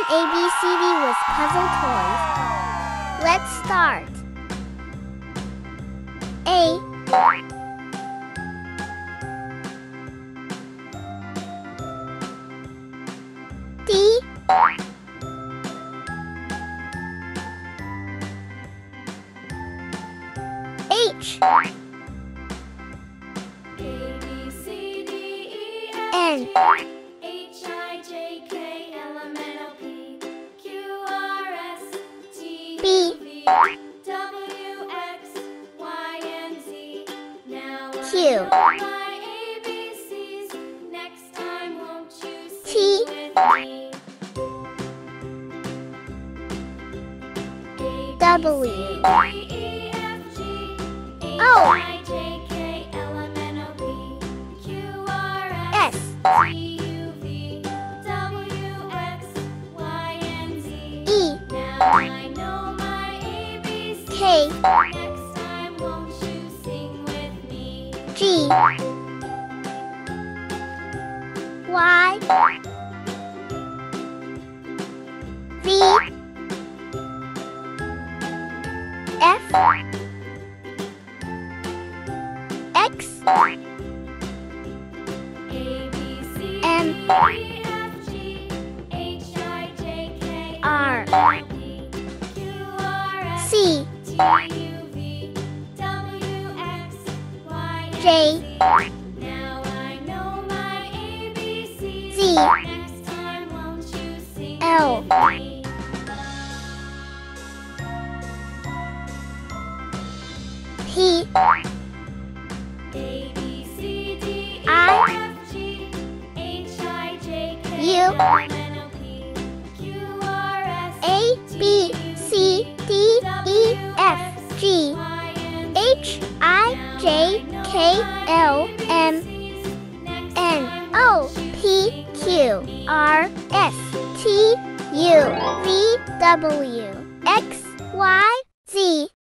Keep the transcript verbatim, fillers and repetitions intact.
A B C D with puzzle toys. Let's start. A. D. H. A, B, C, D, E, F, N. H, I, J, K, L, M, N, O, P, Q, R, S, T, B. U, V, W, X, Y, and Z. Now Q. I know my A B Cs. Next time, won't you T. sing with me? A, B, W. C, D, E, F, G, H, O. I, J, K, L, M, N, O, P, Q, R, S. T, U, V, W, X, Y, and Z. E. Now I know my A B Cs. K. Next time, won't you sing with me? G. Y. V. F. X. A, B, C, M. D, E, F, G, H, I, J, K, R. L, M, N, O, P, Q, R, S, C. T, U, V, W, X, Y, and J. Z. Now I know my A B Cs. Z. Next time, won't you sing L. with me? P. A, B, C, D, E, I. F, G, H, I, J, K, U. L, M, N, O, P, Q, R, S, A. B. C. D. E. F. G. Y, and H. I. J. K. L. M. N. O. P. Q. R. S. T. U. V. W. X. Y.